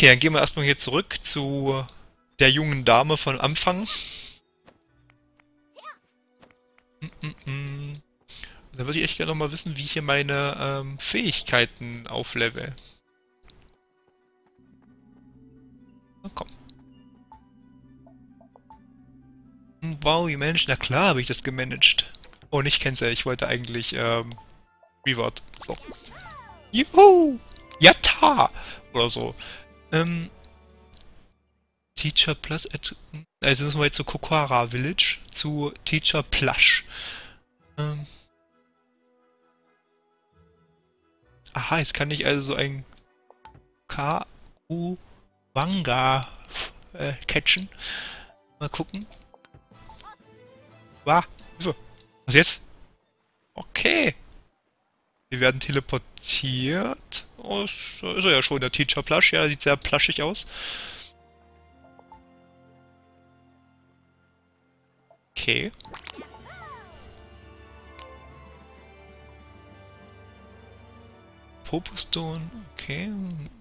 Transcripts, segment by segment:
Okay, dann gehen wir erstmal hier zurück zu der jungen Dame von Anfang. Da würde ich echt gerne nochmal wissen, wie ich hier meine Fähigkeiten auflevel. Na komm. Wow, wie managed? Na klar habe ich das gemanagt. Oh, nicht Cancel, ich wollte eigentlich Reward. So. Juhu! Yatta! Oder so. Ähm, Teacher Plus. Also müssen wir jetzt zu Kokara Village zu Teacher Plush. Ähm, aha, jetzt kann ich also so ein Kauwanga catchen. Mal gucken. Hilfe. Was jetzt? Okay. Wir werden teleportiert. Oh, ist er ja schon, der Teacher Plush. Ja, sieht sehr plushig aus. Okay. Popostone. Okay.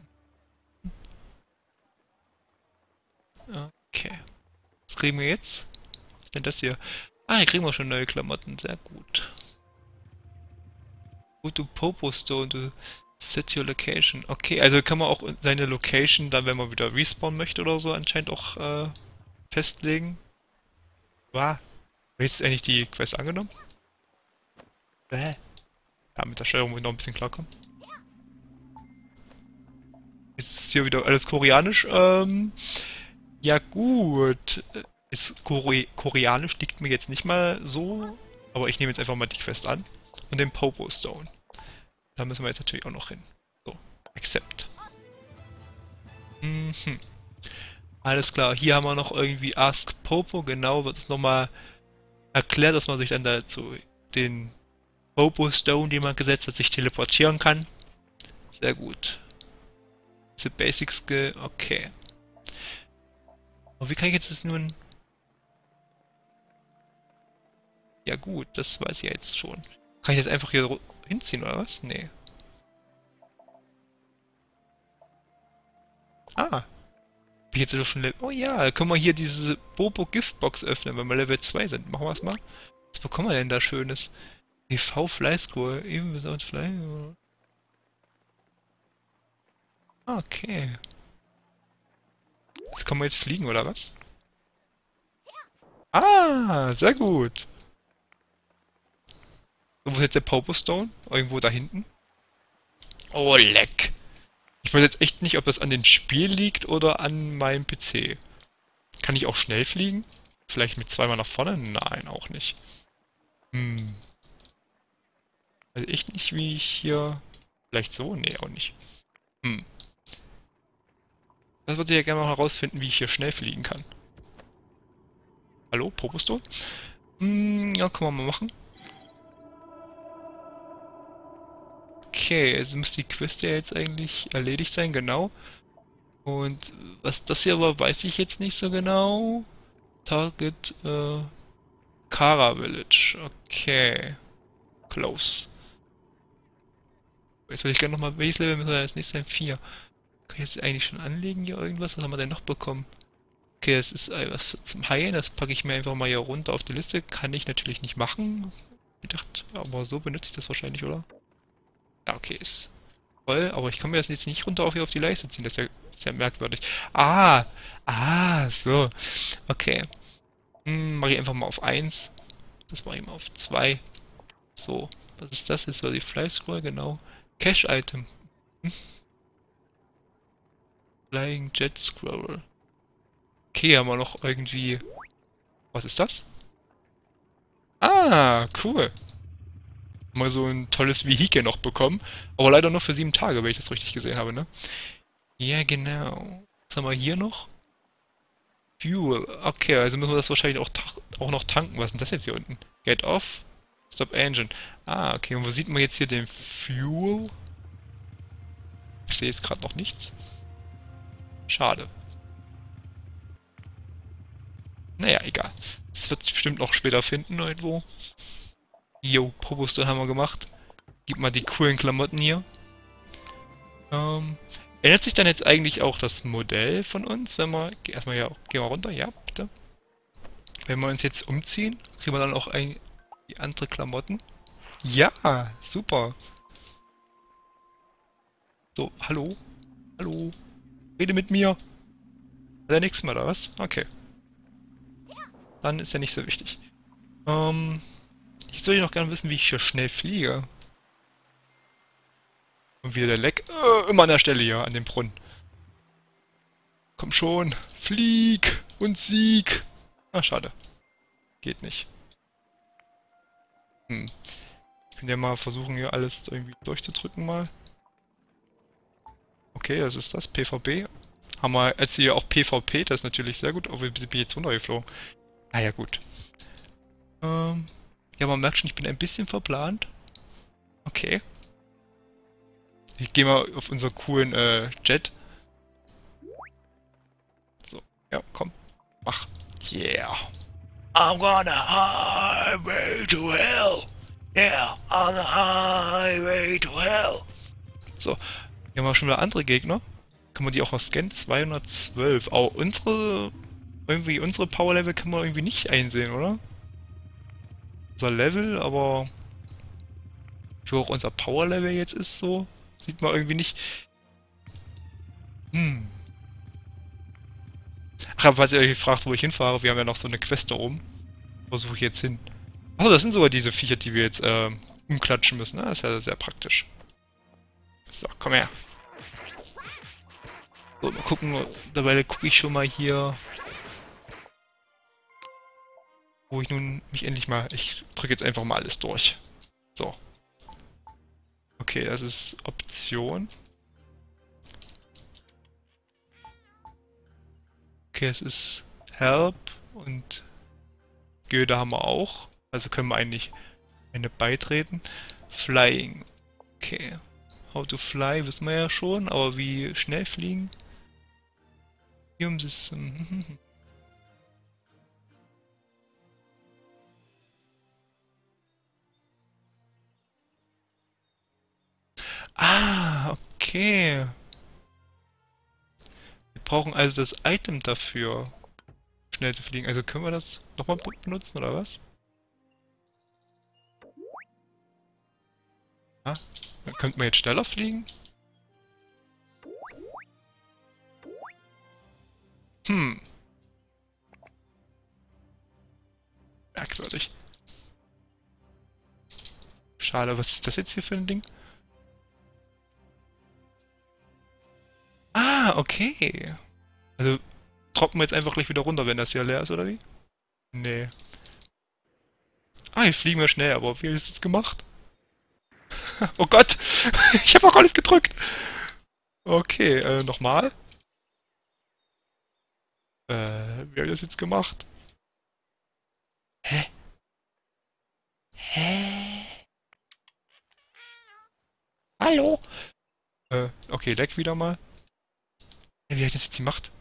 Okay. Was kriegen wir jetzt? Was ist denn das hier? Ah, hier kriegen wir schon neue Klamotten. Sehr gut. Go to Popostone to set your location. Okay, also kann man auch seine Location dann, wenn man wieder respawnen möchte oder so, anscheinend auch festlegen. War. Jetzt eigentlich die Quest angenommen? Ja, mit der Steuerung muss ich noch ein bisschen klarkommen. Jetzt ist hier wieder alles koreanisch. Ja gut. Ist koreanisch liegt mir jetzt nicht mal so, aber ich nehme jetzt einfach mal die Quest an. Und den Popo Stone. Da müssen wir jetzt natürlich auch noch hin. So, accept. Mhm. Alles klar, hier haben wir noch irgendwie Ask Popo, genau, wird es nochmal erklärt, dass man sich dann dazu den Popo Stone, den man gesetzt hat, sich teleportieren kann. Sehr gut. The Basic Skill, okay. Aber wie kann ich jetzt das nun... Ja gut, das weiß ich jetzt schon. Kann ich jetzt einfach hier hinziehen, oder was? Nee. Ah. Bin jetzt doch schon Level... Oh ja, da können wir hier diese Bobo Giftbox öffnen, wenn wir Level 2 sind. Machen wir es mal. Was bekommen wir denn da Schönes? EV Fly Score, eben besonders Fly. Okay. Jetzt können wir jetzt fliegen, oder was? Ah, sehr gut. So, wo ist jetzt der Popo Stone? Irgendwo da hinten? Oh, leck. Ich weiß jetzt echt nicht, ob das an dem Spiel liegt oder an meinem PC. Kann ich auch schnell fliegen? Vielleicht mit zweimal nach vorne? Nein, auch nicht. Hm. Also echt nicht, wie ich hier... Vielleicht so? Nee, auch nicht. Hm. Das würde ich ja gerne noch herausfinden, wie ich hier schnell fliegen kann. Hallo, Proposto? Hm, ja, können wir mal machen. Okay, also müsste die Quest ja jetzt eigentlich erledigt sein, genau. Und was das hier war, weiß ich jetzt nicht so genau. Target, Kara Village. Okay. Close. Jetzt würde ich gerne nochmal, welches Level müssen wir jetzt nicht sein? 4. Kann ich jetzt eigentlich schon anlegen hier irgendwas? Was haben wir denn noch bekommen? Okay, das ist was zum Heilen. Das packe ich mir einfach mal hier runter auf die Liste. Kann ich natürlich nicht machen. Ich dachte, aber so benutze ich das wahrscheinlich, oder? Ja, okay, ist voll. Aber ich kann mir das jetzt nicht runter auf die Leiste ziehen. Das ist ja merkwürdig. So. Okay. Mache ich einfach mal auf 1. Das mache ich mal auf 2. So. Was ist das jetzt? War die Fly Scroll? Genau. Cache-Item. Flying Jet Scroll. Okay, haben wir noch irgendwie... Was ist das? Ah, cool. Mal so ein tolles Vehikel noch bekommen. Aber leider nur für 7 Tage, wenn ich das richtig gesehen habe, ne? Ja, genau. Was haben wir hier noch? Fuel. Okay, also müssen wir das wahrscheinlich auch noch tanken. Was ist denn das jetzt hier unten? Get off. Stop engine. Ah, okay. Und wo sieht man jetzt hier den Fuel? Ich sehe jetzt gerade noch nichts. Schade. Naja, egal. Das wird sich bestimmt noch später finden irgendwo. Jo, Probostone haben wir gemacht. Gib mal die coolen Klamotten hier. Ändert sich dann jetzt eigentlich auch das Modell von uns, wenn wir, erstmal ja, gehen wir runter, ja, bitte. Wenn wir uns jetzt umziehen, kriegen wir dann auch die andere Klamotten? Ja, super. So, hallo, hallo, rede mit mir. Hat er nichts mehr, oder was? Okay, dann ist ja nicht so wichtig. Ähm, Jetzt würde ich noch gerne wissen, wie ich hier schnell fliege. Und wieder der Leck. Immer an der Stelle hier, an dem Brunnen. Komm schon, flieg und sieg. Ah, schade. Geht nicht. Hm. Ich könnte ja mal versuchen, hier alles irgendwie durchzudrücken mal. Okay, was ist das? PvP. Haben wir jetzt hier auch PvP, das ist natürlich sehr gut. Oh, wir sind jetzt runtergeflogen. Ah ja, gut. Ähm, ja, man merkt schon, ich bin ein bisschen verplant. Okay. Ich gehe mal auf unseren coolen Jet. So, ja, komm. Mach. Yeah. I'm gonna highway to hell. Yeah, on the highway to hell. So, hier haben wir schon wieder andere Gegner. Kann man die auch mal scannen? 212. Aber unsere Power Level kann man irgendwie nicht einsehen, oder? Unser Level, aber wie hoch unser Power Level jetzt ist, so sieht man irgendwie nicht. Hm. Ach, aber falls ihr euch fragt, wo ich hinfahre, wir haben ja noch so eine Quest da oben. Wo suche ich jetzt hin? Achso, das sind sogar diese Viecher, die wir jetzt umklatschen müssen. Ne? Das ist ja sehr praktisch. So, komm her. So, mal gucken. Dabei gucke ich schon mal hier, wo ich nun mich endlich mal... Ich drücke jetzt einfach mal alles durch. So. Okay, das ist Option. Okay, es ist Help und Goethe haben wir auch. Also können wir eigentlich eine beitreten. Flying. Okay. How to fly wissen wir ja schon, aber wie schnell fliegen? System. Ah, okay. Wir brauchen also das Item dafür, schnell zu fliegen. Also können wir das nochmal benutzen, oder was? Ah, dann könnte man jetzt schneller fliegen? Hm, merkwürdig. Schade, was ist das jetzt hier für ein Ding? Ah, okay. Also droppen wir jetzt einfach gleich wieder runter, wenn das hier leer ist, oder wie? Nee. Ah, jetzt fliegen wir schnell, aber wie habe ich das jetzt gemacht? Oh Gott! Ich habe auch alles gedrückt! Okay, nochmal. Wie habe ich das jetzt gemacht? Hä? Hä? Hallo? Okay, leck wieder mal. Wie habe ich das jetzt gemacht?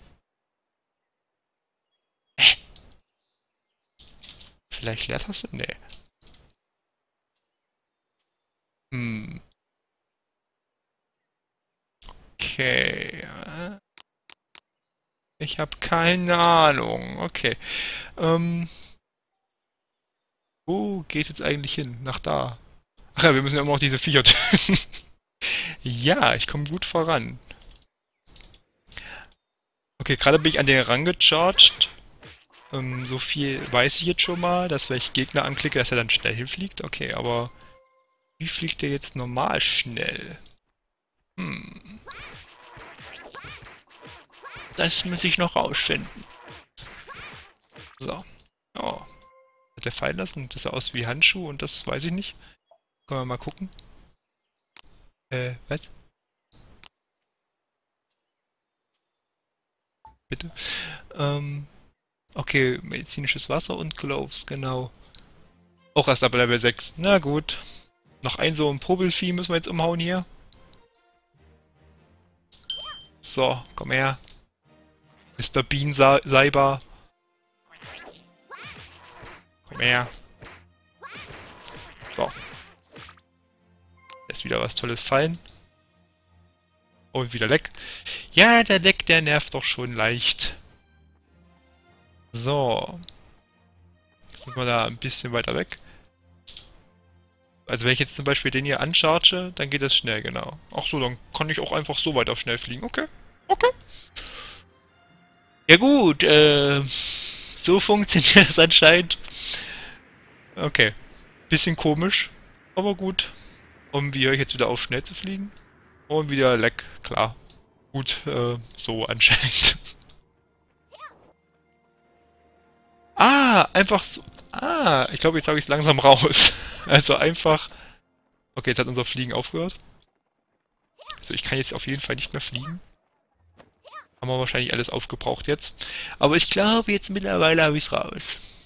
Hä? Vielleicht Leertaste? Nee. Hm. Okay. Ich habe keine Ahnung. Okay. Ähm, wo geht's jetzt eigentlich hin? Nach da. Ach ja, wir müssen ja immer noch diese Viecher töten. Ja, ich komme gut voran. Okay, gerade bin ich an den rangecharged. So viel weiß ich jetzt schon mal, dass wenn ich Gegner anklicke, dass er dann schnell hinfliegt. Okay, aber wie fliegt der jetzt normal schnell? Hm, das muss ich noch rausfinden. So. Oh. Hat der fallen lassen? Das sah aus wie Handschuh und das weiß ich nicht. Können wir mal gucken. Was? Bitte? Ähm, okay, medizinisches Wasser und Gloves, genau. Auch erst ab Level 6. Na gut. Noch ein so ein Probelvieh müssen wir jetzt umhauen hier. So, komm her. Mr. Bean Saiba. Komm her. So. Lässt wieder was Tolles fallen. Und wieder Leck. Ja, der Leck, der nervt doch schon leicht. So. Jetzt sind wir da ein bisschen weiter weg. Also wenn ich jetzt zum Beispiel den hier ancharge, dann geht das schnell, genau. Ach so, dann kann ich auch einfach so weiter schnell fliegen. Okay. Okay. Ja gut, so funktioniert das anscheinend. Okay. Bisschen komisch, aber gut. Und wie höre ich jetzt wieder auf, schnell zu fliegen? Und wieder Leck, klar. Gut, so anscheinend. Ah, einfach so. Ah, ich glaube, jetzt habe ich es langsam raus. Also einfach. Okay, jetzt hat unser Fliegen aufgehört. Also ich kann jetzt auf jeden Fall nicht mehr fliegen. Haben wir wahrscheinlich alles aufgebraucht jetzt. Aber ich glaube, jetzt mittlerweile habe ich es raus.